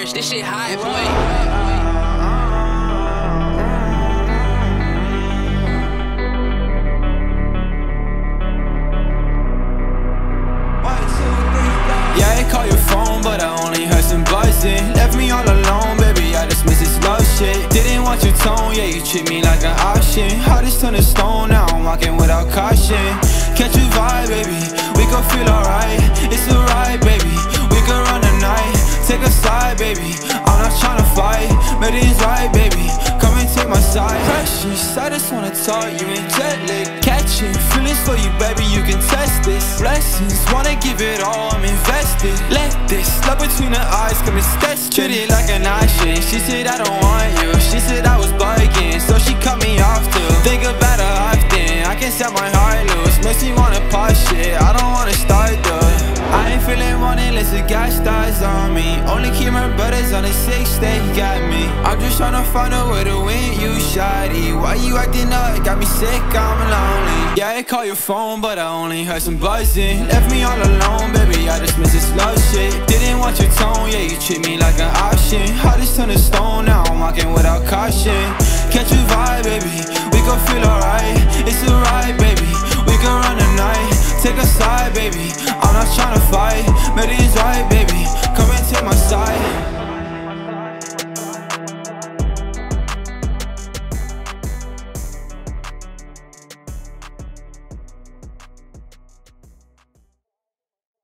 bitch, this shit high, boy. Yeah, I call your phone, but I only heard some buzzing. Left me all alone, baby, I just miss this love shit. Didn't want your tone, yeah, you treat me like an option. Heart is turned to stone, now I'm walking without caution. Catch you vibe, baby, we gon' feel alright. It's alright, baby, we can run the night. Take a side, baby, I'm not tryna fight. Medic's right, baby, come and take my side. Precious, I just wanna talk, you angelic. Catching feelings for you, baby, you can test this. Blessings, wanna give it all, I'm invested. Let this love between her eyes come and test. Treat it like an option. She said I don't want you, she said I was bugging, so she cut me off too. Think about her often, I can set my heart loose. Makes me wanna pause shit, I don't wanna start though. I ain't feeling one unless the gas starts on me. Only keep my brothers on the 6, they got me. I'm just tryna find a way to win you, shawty. Why you acting up? Got me sick, I'm lonely. Yeah, I call your phone, but I only heard some buzzing. Left me all alone, baby, I just miss this love shit. Didn't want your tone, yeah, you treat me like an option. Heart is turned to stone, now I'm walking without caution. Catch you vibe, baby, we gon' feel alright. It's alright, baby, we can run the night. Take a side, baby, I'm not tryna fight. Medic's